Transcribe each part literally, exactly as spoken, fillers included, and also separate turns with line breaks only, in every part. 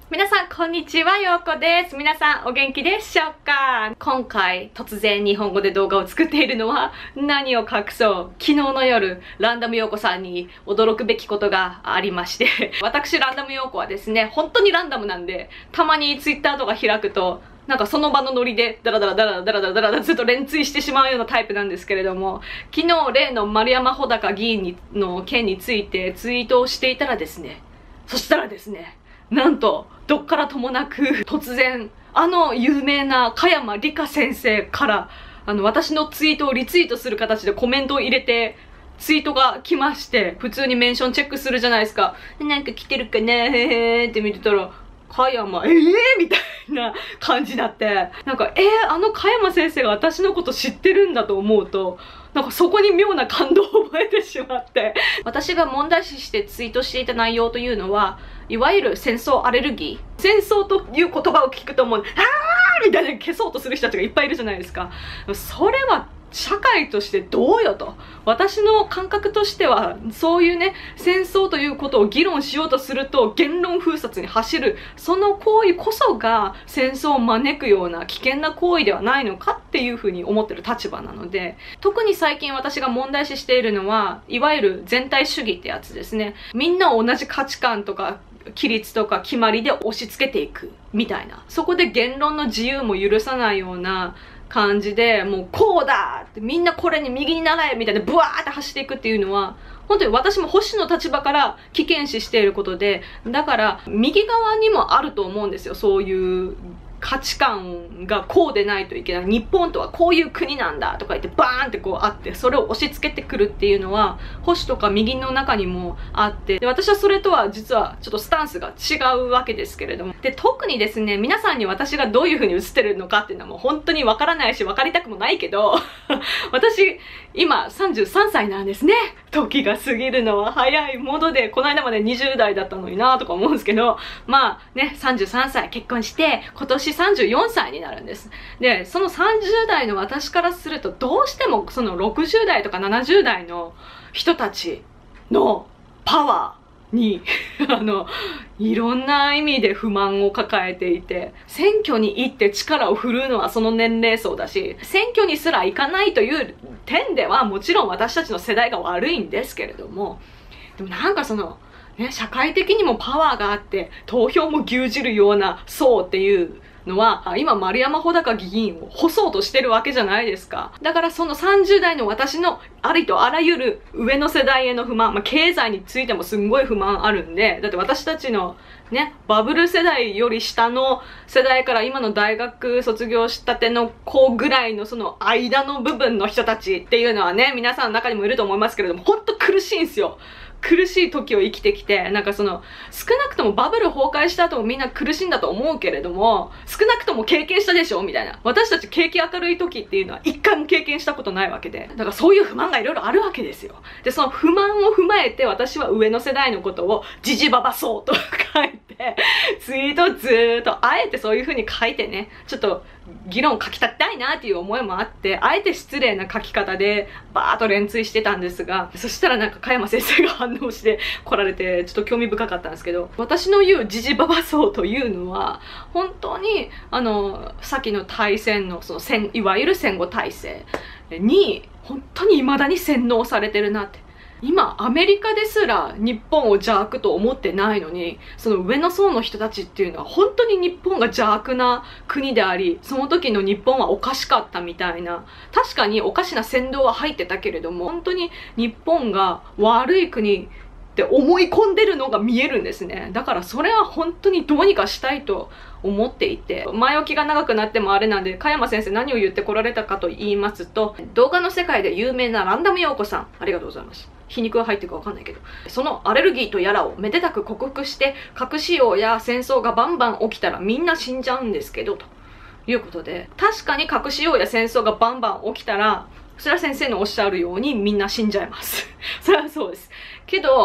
皆さんこんにちは、ようこです。皆さんお元気でしょうか？今回突然日本語で動画を作っているのは何を隠そう、昨日の夜ランダムようこさんに驚くべきことがありまして私ランダムようこはですね、本当にランダムなんで、たまにツイッターとか開くとなんかその場のノリでダラダラダラダラダラダラダラずっと連追してしまうようなタイプなんですけれども、昨日例の丸山穂高議員にの件についてツイートをしていたらですね、そしたらですね、なんとどっからともなく突然あの有名な香山理香先生からあの私のツイートをリツイートする形でコメントを入れてツイートが来まして、普通にメンションチェックするじゃないですか。なんか来てるかなへへーって見てたら、香山ええー、みたいな感じになって、なんかえー、あの香山先生が私のこと知ってるんだと思うと、なんかそこに妙な感動を覚えてしまって、私が問題視してツイートしていた内容というのは、いわゆる戦争アレルギー、戦争という言葉を聞くともうあーみたいな消そうとする人たちがいっぱいいるじゃないですか。それは社会としてどうよと。私の感覚としては、そういうね、戦争ということを議論しようとすると言論封殺に走る、その行為こそが戦争を招くような危険な行為ではないのかっていうふうに思ってる立場なので、特に最近私が問題視しているのは、いわゆる全体主義ってやつですね。みんなを同じ価値観とか規律とか決まりで押し付けていくみたいな、そこで言論の自由も許さないような感じで、もうこうだってみんなこれに右に習えみたいなブワーって走っていくっていうのは、本当に私も保守の立場から危険視していることで、だから右側にもあると思うんですよ。そういう価値観がこうでないといけない、日本とはこういう国なんだとか言ってバーンってこうあって、それを押し付けてくるっていうのは保守とか右の中にもあって、で私はそれとは実はちょっとスタンスが違うわけですけれども、で特にですね、皆さんに私がどういう風に映ってるのかっていうのはもう本当にわからないし分かりたくもないけど私今さんじゅうさんさいなんですね。時が過ぎるのは早いもので、この間までにじゅうだいだったのになとか思うんですけど、まあね、さんじゅうさんさい結婚して今年さんじゅうよんさいになるんです。で、そのさんじゅうだいの私からすると、どうしてもそのろくじゅうだいとかななじゅうだいの人たちのパワーにあのいろんな意味で不満を抱えていて、選挙に行って力を振るうのはその年齢層だし、選挙にすら行かないという点ではもちろん私たちの世代が悪いんですけれども、でもなんかそのね、社会的にもパワーがあって投票も牛耳るような層っていうのは、今丸山穂高議員を干そうとしてるわけじゃないですか。だからそのさんじゅうだいの私のありとあらゆる上の世代への不満、まあ、経済についてもすんごい不満あるんで、だって私たちのね、バブル世代より下の世代から今の大学卒業したての子ぐらいのその間の部分の人たちっていうのはね、皆さんの中にもいると思いますけれども、ほんと苦しいんですよ。苦しい時を生きてきて、なんかその少なくともバブル崩壊した後もみんな苦しいんだと思うけれども、少なくとも経験したでしょみたいな。私たち景気明るい時っていうのは一回も経験したことないわけで、だからそういう不満がいろいろあるわけですよ。で、その不満を踏まえて私は上の世代のことをジジババそうと書いてツイートずーっとあえてそういう風に書いてね、ちょっと議論を書き立てたいなっていう思いもあって、あえて失礼な書き方でバーッと連追してたんですが、そしたらなんか香山先生が反応して来られてちょっと興味深かったんですけど、私の言うジジババ層というのは本当にあの先の大戦のその戦いわゆる戦後体制に本当に未だに洗脳されてるなって。今アメリカですら日本を邪悪と思ってないのに、その上の層の人たちっていうのは本当に日本が邪悪な国であり、その時の日本はおかしかったみたいな、確かにおかしな扇動は入ってたけれども、本当に日本が悪い国って思い込んでるのが見えるんですね。だからそれは本当にどうにかしたいと思っていて、前置きが長くなってもあれなんで、香山先生何を言ってこられたかと言いますと、動画の世界で有名なランダム陽子さん、ありがとうございます。皮肉が入ってるかわかんないけど、そのアレルギーとやらをめでたく克服して、核使用や戦争がバンバン起きたらみんな死んじゃうんですけど、ということで、確かに核使用や戦争がバンバン起きたら、それは先生のおっしゃるようにみんな死んじゃいます。それはそうです。けど、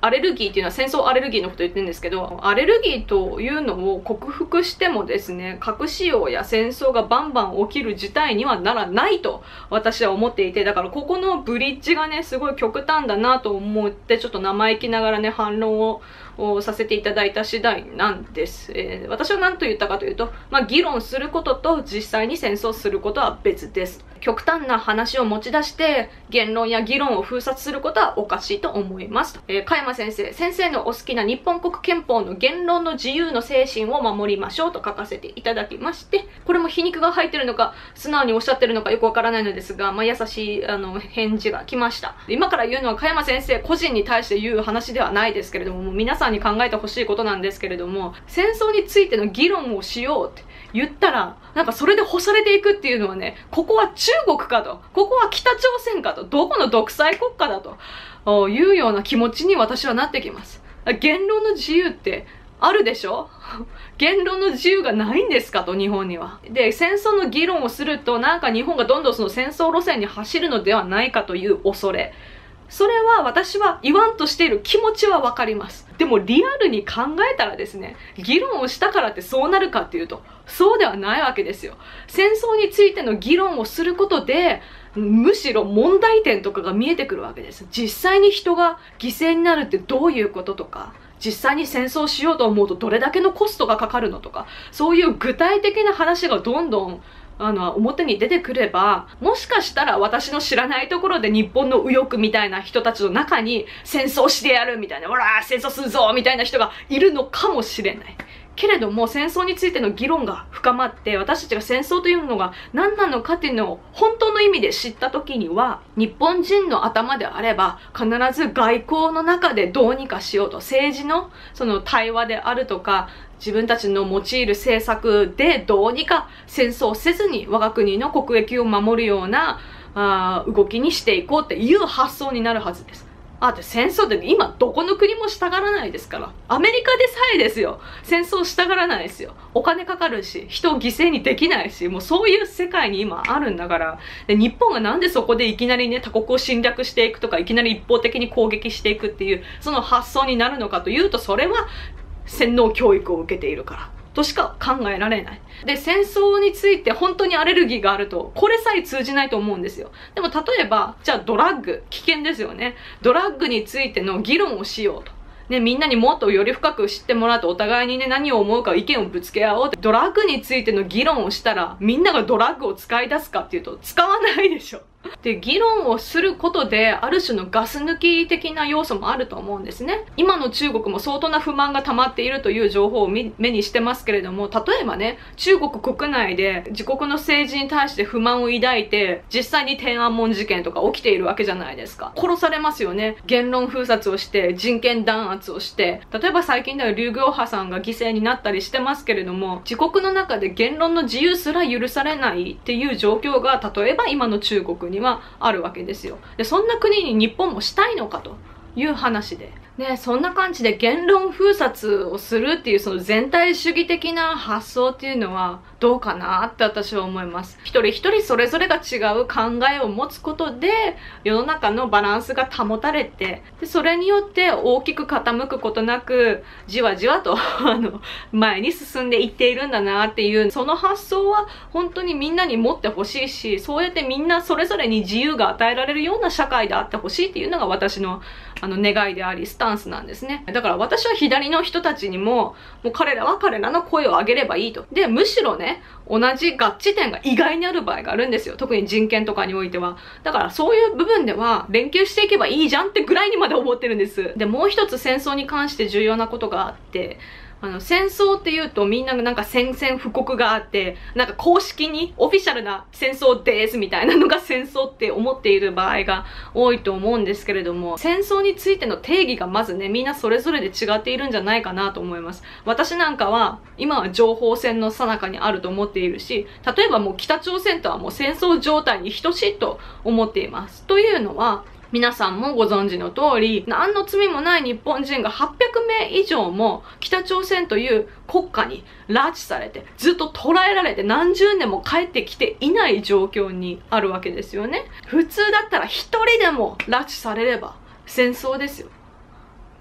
アレルギーっていうのは戦争アレルギーのことを言ってるんですけど、アレルギーというのを克服してもですね、核使用や戦争がバンバン起きる事態にはならないと私は思っていて、だからここのブリッジがね、すごい極端だなと思って、ちょっと生意気ながらね、反論をさせていただいた次第なんです。えー、私は何と言ったかというと、まあ、議論することと実際に戦争することは別です。極端な話を持ち出して言論や議論を封殺することはおかしいと思います。えー、加山先生、先生のお好きな日本国憲法の言論の自由の精神を守りましょうと書かせていただきまして、これも皮肉が入ってるのか素直におっしゃってるのかよくわからないのですが、まあ、優しいあの返事が来ました。今から言うのは加山先生個人に対して言う話ではないですけれども、もう皆さんに考えてほしいことなんですけれども、戦争についての議論をしようって言ったら、なんかそれで干されていくっていうのはね、ここは中国かと、ここは北朝鮮かと、どこの独裁国家だというような気持ちに私はなってきます。言論の自由ってあるでしょ言論の自由がないんですかと、日本には。で、戦争の議論をすると、なんか日本がどんどんその戦争路線に走るのではないかという恐れ。それは私は言わんとしている気持ちはわかります。でもリアルに考えたらですね、議論をしたからってそうなるかっていうと、そうではないわけですよ。戦争についての議論をすることで、むしろ問題点とかが見えてくるわけです。実際に人が犠牲になるってどういうこととか、実際に戦争しようと思うとどれだけのコストがかかるのとか、そういう具体的な話がどんどんあの表に出てくれば、もしかしたら私の知らないところで日本の右翼みたいな人たちの中に戦争してやるみたいな、ほら戦争するぞみたいな人がいるのかもしれない。けれども戦争についての議論が深まって、私たちが戦争というのが何なのかっていうのを本当の意味で知った時には、日本人の頭であれば必ず外交の中でどうにかしようと、政治のその対話であるとか、自分たちの用いる政策でどうにか戦争せずに我が国の国益を守るようなあ動きにしていこうっていう発想になるはずです。あって戦争って今どこの国もしたがらないですから。アメリカでさえですよ。戦争したがらないですよ。お金かかるし、人を犠牲にできないし、もうそういう世界に今あるんだから。で、日本がなんでそこでいきなりね、他国を侵略していくとか、いきなり一方的に攻撃していくっていう、その発想になるのかというと、それは洗脳教育を受けているからとしか考えられない。で、戦争について本当にアレルギーがあると、これさえ通じないと思うんですよ。でも例えば、じゃあドラッグ、危険ですよね。ドラッグについての議論をしようと。ね、みんなにもっとより深く知ってもらうと、お互いにね、何を思うか意見をぶつけ合おうって。ドラッグについての議論をしたら、みんながドラッグを使い出すかっていうと、使わないでしょ。で、議論をすることで、ある種のガス抜き的な要素もあると思うんですね。今の中国も相当な不満が溜まっているという情報を目にしてますけれども、例えばね、中国国内で自国の政治に対して不満を抱いて、実際に天安門事件とか起きているわけじゃないですか。殺されますよね。言論封殺をして、人権弾圧をして、例えば最近では劉暁波さんが犠牲になったりしてますけれども、自国の中で言論の自由すら許されないっていう状況が、例えば今の中国にはあるわけですよ。で、そんな国に日本もしたいのかという話で。ね、そんな感じで言論封殺をするっていうその全体主義的な発想っていうのはどうかなって私は思います。一人一人それぞれが違う考えを持つことで世の中のバランスが保たれて、でそれによって大きく傾くことなくじわじわとあの前に進んでいっているんだなっていう、その発想は本当にみんなに持ってほしいし、そうやってみんなそれぞれに自由が与えられるような社会であってほしいっていうのが私のあの願いでありスタンスなんですね。だから私は左の人たちにも、もう彼らは彼らの声を上げればいいと。で、むしろね、同じ合致点が意外にある場合があるんですよ。特に人権とかにおいては。だからそういう部分では連携していけばいいじゃんってぐらいにまで思ってるんです。で、もう一つ戦争に関して重要なことがあって、あの戦争っていうとみんななんか宣戦布告があって、なんか公式にオフィシャルな戦争ですみたいなのが戦争って思っている場合が多いと思うんですけれども、戦争についての定義がまずね、みんなそれぞれで違っているんじゃないかなと思います。私なんかは今は情報戦の最中にあると思っているし、例えばもう北朝鮮とはもう戦争状態に等しいと思っています。というのは、皆さんもご存知の通り、何の罪もない日本人がはっぴゃくめい以上も北朝鮮という国家に拉致されて、ずっと捕らえられて何十年も帰ってきていない状況にあるわけですよね。普通だったら一人でも拉致されれば戦争ですよ。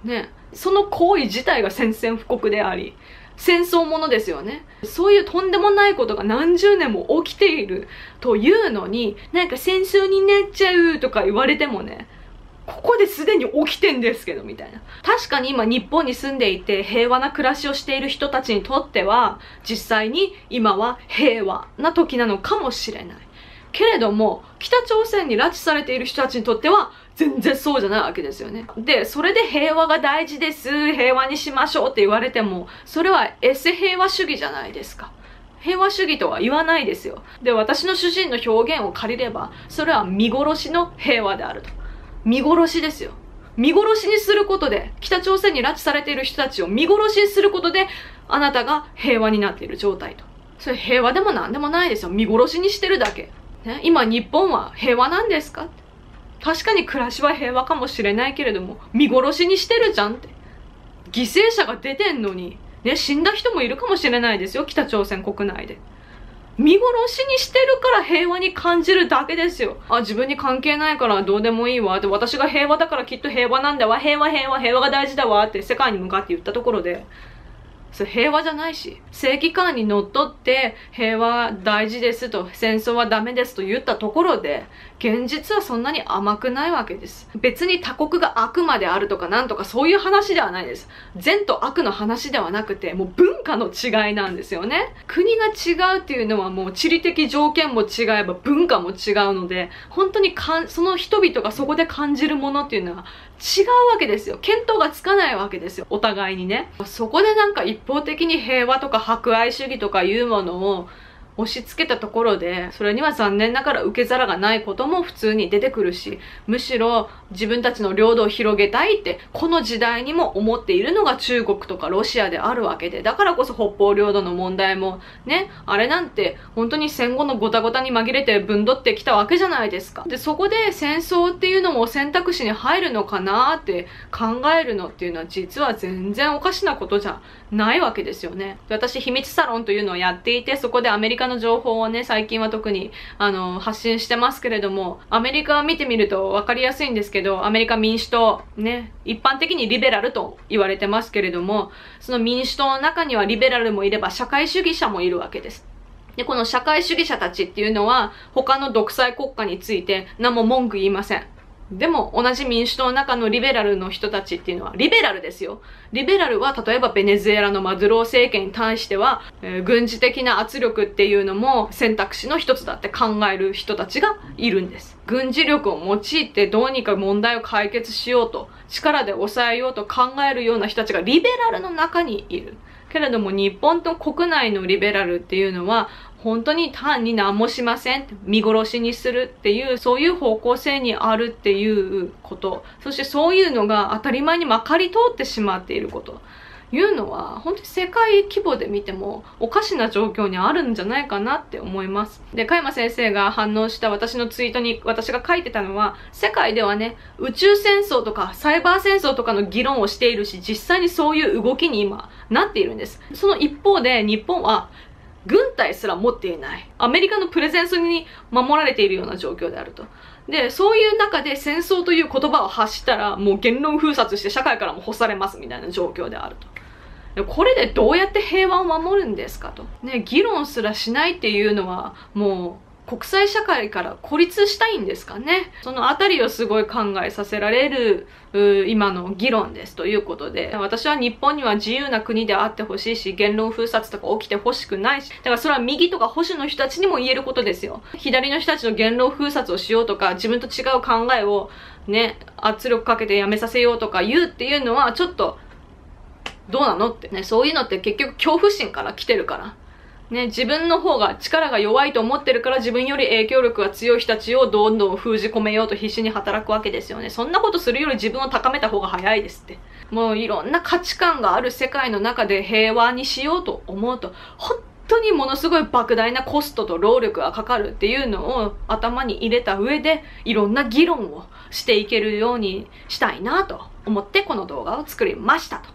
ね、その行為自体が宣戦布告であり、戦争ものですよね。そういうとんでもないことが何十年も起きているというのに、なんか戦争になっちゃうとか言われてもね、ここですでに起きてんですけどみたいな。確かに今日本に住んでいて平和な暮らしをしている人たちにとっては、実際に今は平和な時なのかもしれない。けれども、北朝鮮に拉致されている人たちにとっては全然そうじゃないわけですよね。で、それで平和が大事です、平和にしましょうって言われても、それはエセ平和主義じゃないですか。平和主義とは言わないですよ。で、私の主人の表現を借りれば、それは見殺しの平和であると。見殺しですよ。見殺しにすることで、北朝鮮に拉致されている人たちを見殺しにすることで、あなたが平和になっている状態と。それ平和でも何でもないですよ。見殺しにしてるだけ。ね、今日本は平和なんですか？確かに暮らしは平和かもしれないけれども、見殺しにしてるじゃんって。犠牲者が出てんのに、ね、死んだ人もいるかもしれないですよ、北朝鮮国内で。見殺しにしてるから平和に感じるだけですよ。あ、自分に関係ないからどうでもいいわって、私が平和だからきっと平和なんだわ、平和平和平和が大事だわって世界に向かって言ったところで、それ平和じゃないし、正義感にのっとって平和大事ですと、戦争はダメですと言ったところで、現実はそんなに甘くないわけです。別に他国が悪魔であるとかなんとかそういう話ではないです。善と悪の話ではなくて、もう文化の違いなんですよね。国が違うっていうのはもう地理的条件も違えば文化も違うので、本当にかんその人々がそこで感じるものっていうのは違うわけですよ。見当がつかないわけですよ。お互いにね。そこでなんか一方的に平和とか博愛主義とかいうものを押し付けたところで、それには残念ながら受け皿がないことも普通に出てくるし、むしろ自分たちの領土を広げたいってこの時代にも思っているのが中国とかロシアであるわけで、だからこそ北方領土の問題もね、あれなんて本当に戦後のゴタゴタに紛れて分取ってきたわけじゃないですか。で、そこで戦争っていうのも選択肢に入るのかなって考えるのっていうのは実は全然おかしなことじゃないわけですよね。私秘密サロンというのをやっていて、そこでアメリカの情報をね、最近は特にあの発信してますけれども、アメリカを見てみると分かりやすいんですけど、アメリカ民主党ね、一般的にリベラルと言われてますけれども、その民主党の中にはリベラルもいれば社会主義者もいるわけです。で、この社会主義者たちっていうのは他の独裁国家について何も文句言いません。でも同じ民主党の中のリベラルの人たちっていうのは、リベラルですよ。リベラルは例えばベネズエラのマドゥロー政権に対しては、えー、軍事的な圧力っていうのも選択肢の一つだって考える人たちがいるんです。軍事力を用いてどうにか問題を解決しようと、力で抑えようと考えるような人たちがリベラルの中にいる。けれども日本と国内のリベラルっていうのは本当に単に何もしません、見殺しにするっていう、そういう方向性にあるっていうこと、そしてそういうのが当たり前にまかり通ってしまっているこというのは、本当に世界規模で見てもおかしな状況にあるんじゃないかなって思います。で、加山先生が反応した私のツイートに私が書いてたのは、世界ではね、宇宙戦争とかサイバー戦争とかの議論をしているし、実際にそういう動きに今なっているんです。その一方で日本は軍隊すら持っていない。アメリカのプレゼンスに守られているような状況であると。で、そういう中で戦争という言葉を発したら、もう言論封殺して社会からも干されますみたいな状況であると。で、これでどうやって平和を守るんですかと。ね、議論すらしないっていうのは、もう、国際社会から孤立したいんですかね。そのあたりをすごい考えさせられる今の議論ですということで、私は日本には自由な国であってほしいし、言論封殺とか起きてほしくないし、だからそれは右とか保守の人たちにも言えることですよ。左の人たちの言論封殺をしようとか、自分と違う考えをね、圧力かけてやめさせようとか言うっていうのはちょっとどうなのってね、そういうのって結局恐怖心から来てるから。ね、自分の方が力が弱いと思ってるから自分より影響力が強い人たちをどんどん封じ込めようと必死に働くわけですよね。そんなことするより自分を高めた方が早いですって。もういろんな価値観がある世界の中で平和にしようと思うと、本当にものすごい莫大なコストと労力がかかるっていうのを頭に入れた上で、いろんな議論をしていけるようにしたいなと思ってこの動画を作りましたと。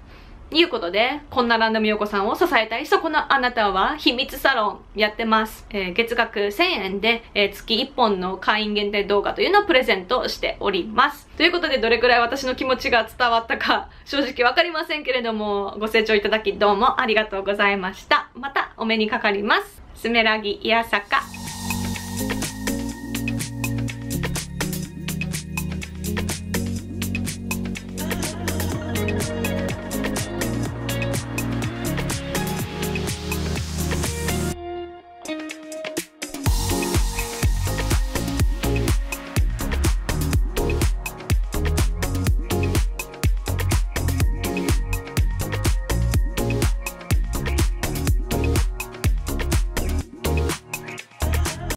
いうことで、こんなランダムヨコさんを支えたいそこのあなたは秘密サロンやってます。えー、月額せんえんで、えー、月いっぽんの会員限定動画というのをプレゼントしております。ということで、どれくらい私の気持ちが伝わったか正直わかりませんけれども、ご清聴いただきどうもありがとうございました。またお目にかかります。スメラギイヤサカ。